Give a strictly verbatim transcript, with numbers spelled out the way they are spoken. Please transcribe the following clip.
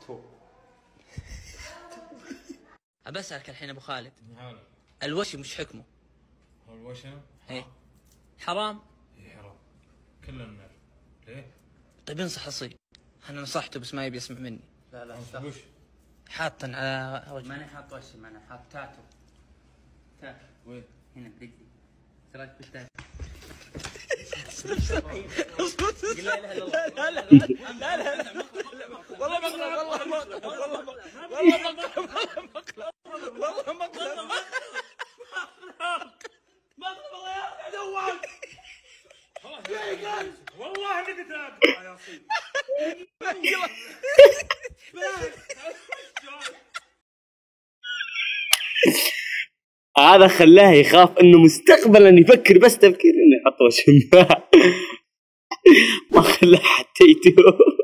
أبسألك الحين أبو خالد، الوشم مش حكمه؟ الوشم؟ إيه حرام؟ إيه حرام، كلنا نعرف. ليه؟ طيب انصح أصيل، أنا نصحته بس ما يبي يسمع مني. لا لا وش؟ حاطا على وجهه. ماني حاط وشم، أنا حاط تاتو. تاتو وين؟ هنا برجلي. تراك بالتاتو. لا لا لا لا لا لا لا والله مقلب والله مقلب والله مقلب والله مقلب والله مقلب مقلب الله يا دوام والله اني قتلت يا اصيل. هذا خلاه يخاف انه مستقبلا يفكر بس تفكير انه يحط وشم. ما خلاه حتى يتوب.